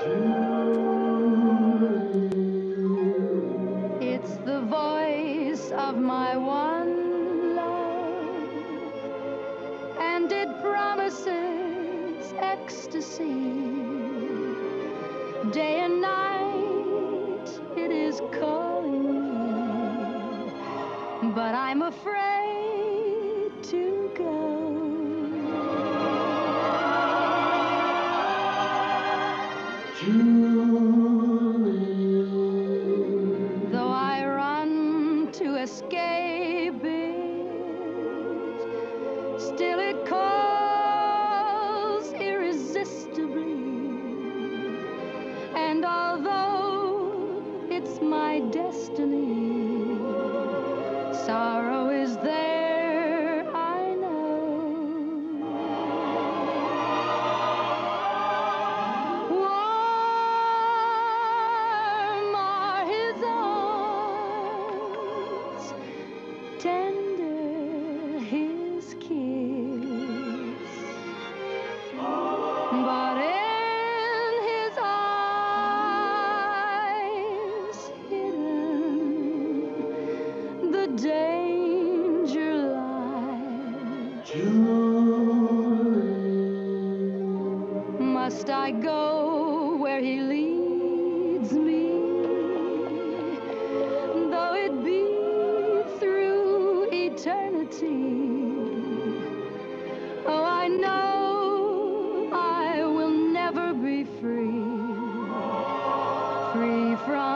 It's the voice of my one love, and it promises ecstasy. Day and night it is calling me, but I'm afraid to go. Though I run to escape it, still it calls irresistibly. And although it's my destiny, sorrow is there, I know. Warm are his arms, tender his kiss, but in his eyes hidden the danger lies. Must I go where he leads me, though it be through eternity? Oh, I know I will never be free from